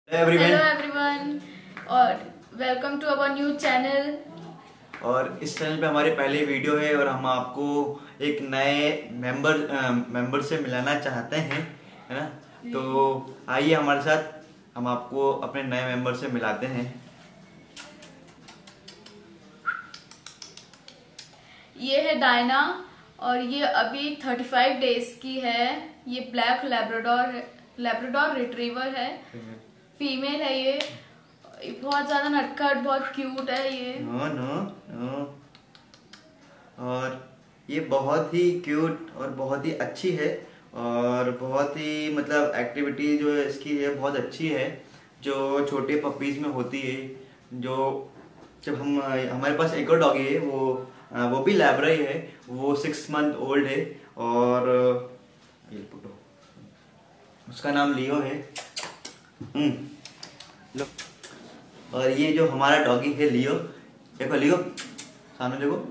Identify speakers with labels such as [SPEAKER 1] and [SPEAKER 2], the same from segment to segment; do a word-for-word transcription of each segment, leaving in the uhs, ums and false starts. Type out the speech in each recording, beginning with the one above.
[SPEAKER 1] Hello
[SPEAKER 2] everyone और welcome to our new channel.
[SPEAKER 1] और इस चैनल पे हमारे पहले वीडियो है और हम आपको एक नए मेंबर मेंबर से मिलाना चाहते हैं, है ना। तो आइए हमारे साथ, हम आपको अपने नए मेंबर से मिलाते हैं।
[SPEAKER 2] ये है डायना और ये अभी पैंतीस डेज की है। ये ब्लैक लैब्राडोर लैब्राडोर रिट्रीवर है, फीमेल है। ये बहुत ज्यादा नटखट, बहुत क्यूट है ये।
[SPEAKER 1] नो नो नो और ये बहुत ही क्यूट और बहुत ही अच्छी है और बहुत ही मतलब एक्टिविटी जो है इसकी है बहुत अच्छी है, जो छोटे पपीज में होती है। जो जब हम हमारे पास एक और डॉगी है, वो वो भी लैब्रा ही है, वो सिक्स मंथ ओल्ड है और ये फोटो, उसका नाम लियो है। हम्म लो। और ये जो हमारा डॉगी है लियो, देखो लियो, सामने देखो,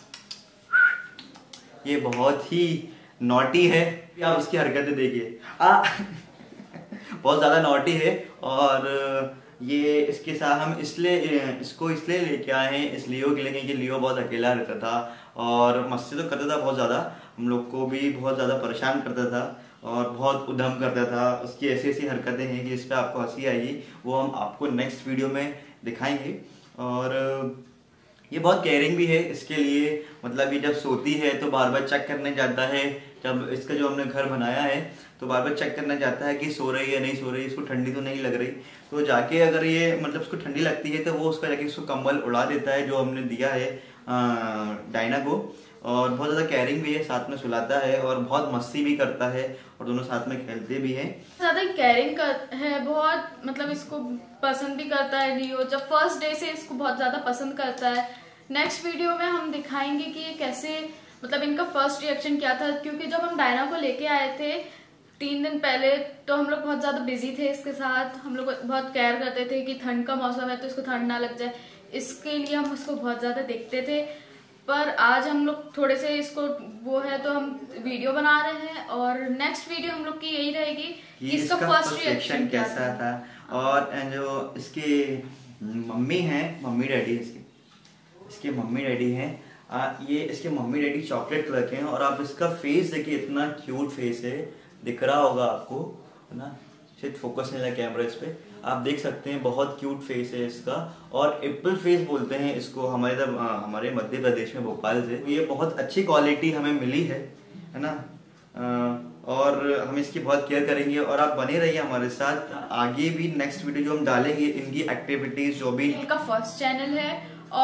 [SPEAKER 1] ये बहुत ही नॉटी है। आप उसकी हरकतें देखिए, आ बहुत ज्यादा नॉटी है। और ये इसके साथ हम इसलिए इसको इसलिए लेके आए हैं इस लियो के लिए क्योंकि लियो बहुत अकेला रहता था और मस्ती तो करता था बहुत ज़्यादा, हम लोग को भी बहुत ज़्यादा परेशान करता था और बहुत उधम करता था। उसकी ऐसी ऐसी हरकतें हैं कि इस पर आपको हंसी आएगी, वो हम आपको नेक्स्ट वीडियो में दिखाएंगे। और ये बहुत केयरिंग भी है इसके लिए, मतलब ये जब सोती है तो बार बार चेक करने जाता है। जब इसका जो हमने घर बनाया है तो बार बार चेक करने जाता है कि सो रही है नहीं सो रही, इसको ठंडी तो नहीं लग रही। तो जाके अगर ये मतलब उसको ठंडी लगती है तो वो उसका जाके उसको कंबल उड़ा देता है जो हमने दिया है डायना को। और बहुत ज़्यादा केयरिंग भी है, साथ में सुलाता है और बहुत मस्ती भी करता है और दोनों साथ में खेलते भी हैं।
[SPEAKER 2] ज्यादा केयरिंग कर है बहुत, मतलब इसको पसंद भी करता है लियो। जब फर्स्ट डे से इसको बहुत ज्यादा पसंद करता है। नेक्स्ट वीडियो में हम दिखाएंगे कि ये कैसे, मतलब इनका फर्स्ट रिएक्शन क्या था। क्योंकि जब हम डायना को लेके आए थे तीन दिन पहले तो हम लोग बहुत ज्यादा बिजी थे इसके साथ। हम लोग बहुत केयर करते थे कि ठंड का मौसम है तो इसको ठंड ना लग जाए, इसके लिए हम उसको बहुत ज्यादा देखते थे। पर आज हम लोग थोड़े से इसको वो है तो हम वीडियो बना रहे हैं और नेक्स्ट वीडियो हम लोग की यही रहेगी कि इसका फर्स्ट रिएक्शन
[SPEAKER 1] कैसा था। और जो इसके मम्मी हैं, मम्मी डैडी इसके इसके मम्मी डैडी हैं, आ, ये इसके मम्मी डैडी चॉकलेट कलर के हैं। और आप इसका फेस देखिए, इतना क्यूट फेस है, दिख रहा होगा आपको, है ना। शायद फोकस नहीं लगा कैमरा इस पे, आप देख सकते हैं, बहुत क्यूट फेस है इसका। और एप्पल फेस बोलते हैं इसको हमारे तब हमारे मध्य प्रदेश में, भोपाल से। ये बहुत अच्छी क्वालिटी हमें मिली है, है ना। आ, और हम इसकी बहुत केयर करेंगे और आप बने रहिए हमारे साथ। आगे भी नेक्स्ट वीडियो जो हम डालेंगे इनकी एक्टिविटीज जो भी,
[SPEAKER 2] इनका फर्स्ट चैनल है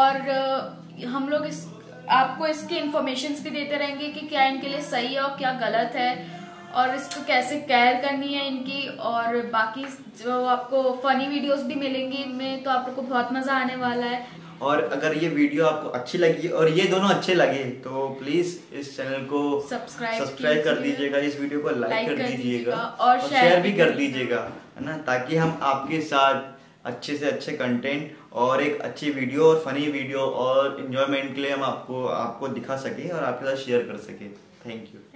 [SPEAKER 2] और हम लोग इस आपको इसकी इंफॉर्मेशन भी देते रहेंगे कि क्या इनके लिए सही है और क्या गलत है और इसको कैसे केयर करनी है इनकी। और बाकी जो आपको फनी वीडियोस भी मिलेंगी इनमें, तो आप लोग को बहुत मजा आने वाला है।
[SPEAKER 1] और अगर ये वीडियो आपको अच्छी लगी और ये दोनों अच्छे लगे तो प्लीज इस चैनल को
[SPEAKER 2] सब्सक्राइब
[SPEAKER 1] सब्सक्राइब कर दीजिएगा, इस वीडियो को लाइक कर दीजिएगा
[SPEAKER 2] और, और
[SPEAKER 1] शेयर भी कर दीजिएगा, है ना, ताकि हम आपके साथ अच्छे से अच्छे कंटेंट और एक अच्छी वीडियो और फनी वीडियो और एंजॉयमेंट के लिए हम आपको आपको दिखा सके और आपके साथ शेयर कर सके। Thank you.